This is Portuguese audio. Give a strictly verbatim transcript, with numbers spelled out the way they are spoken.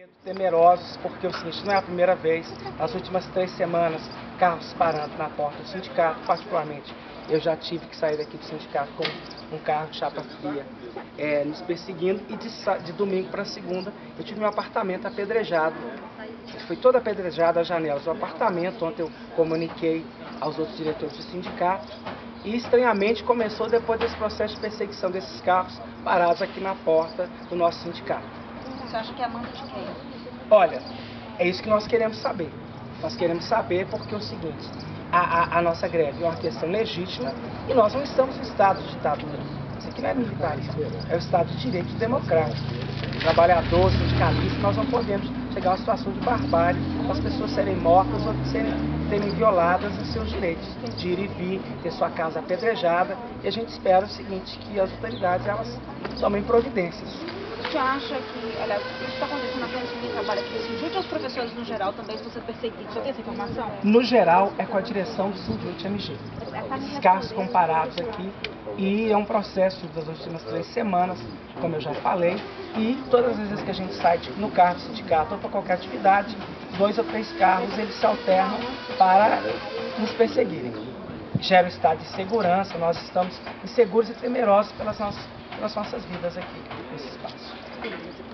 medo, temerosos, porque é o seguinte, não é a primeira vez, nas últimas três semanas, carros parando na porta do sindicato, particularmente. Eu já tive que sair daqui do sindicato com um carro de chapa fria, é, nos perseguindo, e de, de domingo para segunda eu tive meu apartamento apedrejado. Foi toda apedrejada as janelas do apartamento. Ontem eu comuniquei aos outros diretores do sindicato e estranhamente começou depois desse processo de perseguição desses carros parados aqui na porta do nosso sindicato. Você acha que é a manda de quem? Olha, é isso que nós queremos saber. Nós queremos saber porque é o seguinte, a, a, a nossa greve é uma questão legítima e nós não estamos no estado de ditadura. Isso aqui não é militarismo, é o estado de direito democrático. Trabalhador, sindicalista, nós não podemos chegar a uma situação de barbárie, as pessoas serem mortas ou serem, serem violadas em seus direitos de ir e vir, ter sua casa apedrejada. E a gente espera o seguinte, que as autoridades elas tomem providências. Você acha que, olha, isso está acontecendo apenas com quem trabalha aqui no Sindjut ou os professores no geral também estão sendo perseguidos? Você tem essa informação? No geral, é com a direção do Sindjut M G. Esses carros comparados aqui, e é um processo das últimas três semanas, como eu já falei, e todas as vezes que a gente sai no carro do sindicato ou para qualquer atividade, dois ou três carros eles se alternam para nos perseguirem. Gera um estado de insegurança, nós estamos inseguros e temerosos pelas nossas, pelas nossas vidas aqui nesse espaço.